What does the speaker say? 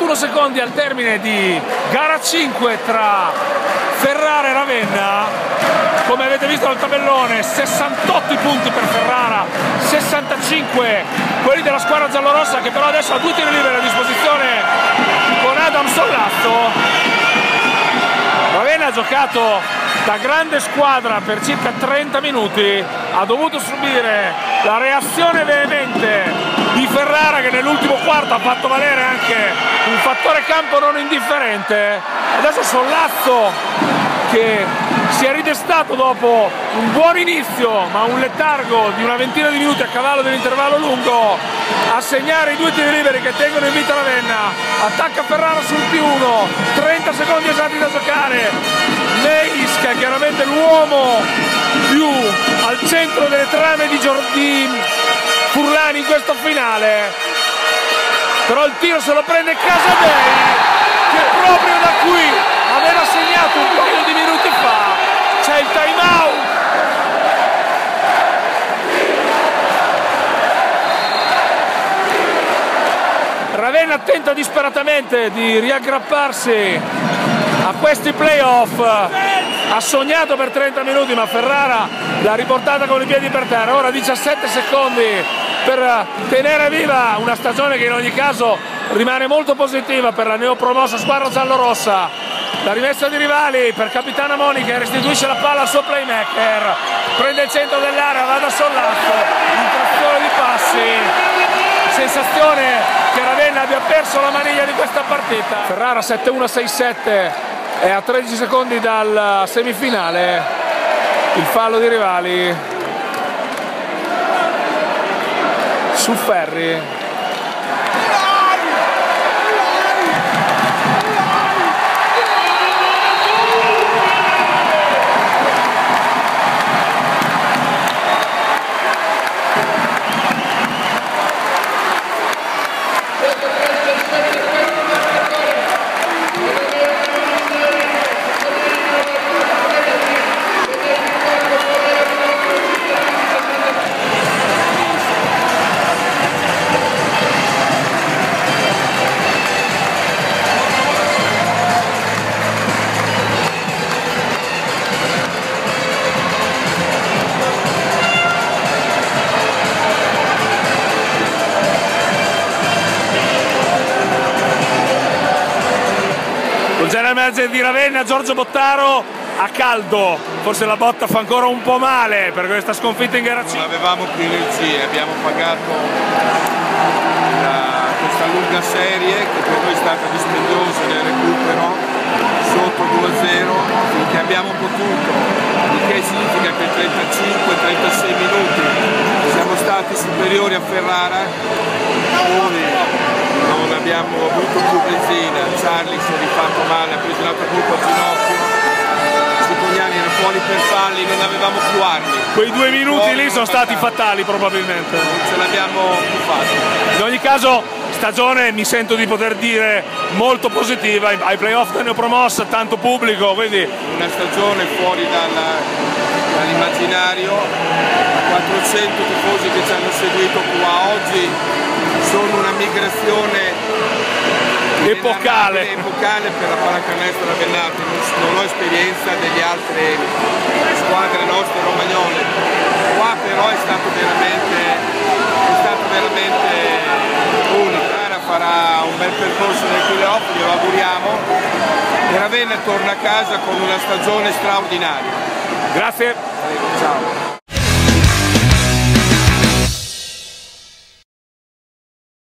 41 secondi al termine di gara 5 tra Ferrara e Ravenna. Come avete visto dal tabellone, 68 i punti per Ferrara, 65 quelli della squadra giallorossa, che però adesso ha 2 tiri liberi a disposizione con Adam Sollazzo. Ravenna ha giocato da grande squadra per circa 30 minuti, ha dovuto subire la reazione veemente di Ferrara, che nell'ultimo quarto ha fatto valere anche un fattore campo non indifferente. Adesso Sollazzo, che si è ridestato dopo un buon inizio ma un letargo di una ventina di minuti a cavallo dell'intervallo lungo, a segnare i 2 tiri liberi che tengono in vita Ravenna. Attacca Ferrara sul +1, 30 secondi esatti da giocare. Meis, che è chiaramente l'uomo più al centro delle trame di Furlani in questo finale, però il tiro se lo prende Casadei, che proprio da qui aveva segnato un paio di minuti fa. C'è il time out. Ravenna tenta disperatamente di riaggrapparsi a questi playoff, ha sognato per 30 minuti ma Ferrara l'ha riportata con i piedi per terra. Ora 17 secondi per tenere viva una stagione che in ogni caso rimane molto positiva per la neopromossa squadra giallorossa. La rimessa di Rivali per Capitana Moni, che restituisce la palla al suo playmaker, prende il centro dell'area, va da Sollazzo, infrazione di passi, sensazione che Ravenna abbia perso la maniglia di questa partita. Ferrara 7-1, 6-7, è a 13 secondi dal semifinale. Il fallo di Rivali su Ferri. General manager di Ravenna, Giorgio Bottaro, a caldo, forse la botta fa ancora un po' male per questa sconfitta in gara 5. Non avevamo più energie, abbiamo pagato questa lunga serie che per noi è stata dispendiosa nel recupero sotto 2-0 finché abbiamo potuto, il che significa che 35-36 minuti siamo stati superiori a Ferrara, poi non abbiamo avuto più benzina. Charlie si è rifatto male, ha preso un'altra colpo al ginocchio, Cicognani era fuori per falli, non avevamo più armi. Quei 2 minuti lì sono stati fatali probabilmente. Non ce l'abbiamo più fatta. In ogni caso stagione, mi sento di poter dire, molto positiva, ai playoff da neopromossa, tanto pubblico, quindi una stagione fuori dall'immaginario, 400 tifosi che ci hanno seguito qua oggi, sono una migrazione epocale per la pallacanestro ravennate. Non ho esperienza delle altre squadre nostre romagnole, qua però è stato veramente unico. Farà un bel percorso nel playoff, glielo auguriamo, e Ravenna torna a casa con una stagione straordinaria. Grazie. Ciao.